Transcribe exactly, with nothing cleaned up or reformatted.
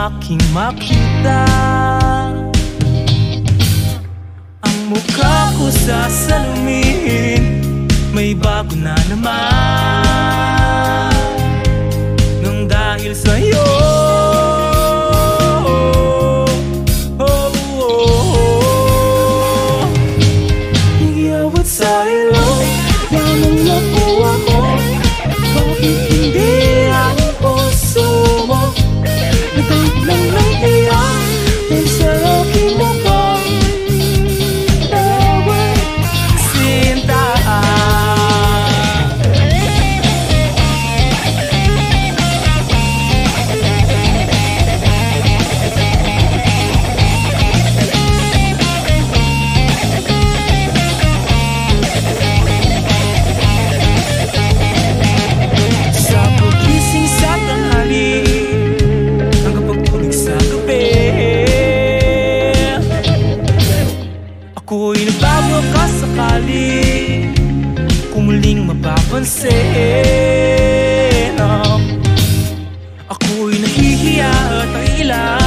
aking makita ang mukha ko sa salamin, may bago na naman nang dahil sa'yo. Oh, oh, oh. Tigyawat sa ilong lamang na po ako, bakit hindi ang puso mo nataglang ng iyak dahil sa aking mukha? Tawag sinta. Sa pagising sa tanghali hanggang pagtulog sa gabi, ako'y nagbabaka sakali kung muling mapapansin. Oh, ako'y nahihiya at ang ilan